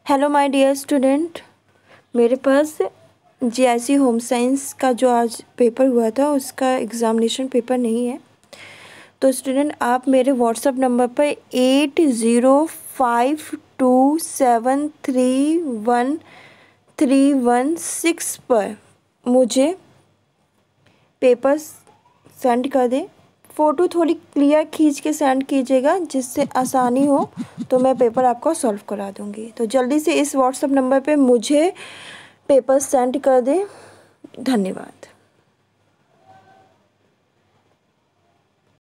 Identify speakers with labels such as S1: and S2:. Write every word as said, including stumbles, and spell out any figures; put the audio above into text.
S1: Hello my dear student, मेरे पास GIC home science का जो आज पेपर हुआ था उसका एग्ज़ामिनेशन पेपर नहीं है। तो स्टूडेंट आप मेरे व्हाट्सएप नंबर पर eight zero five two seven three one three one six पर मुझे पेपर सेंड कर दें। फ़ोटो थोड़ी क्लियर खींच के सेंड कीजिएगा जिससे आसानी हो, तो मैं पेपर आपको सॉल्व करा दूँगी। तो जल्दी से इस व्हाट्सएप नंबर पे मुझे पेपर सेंड कर दें। धन्यवाद।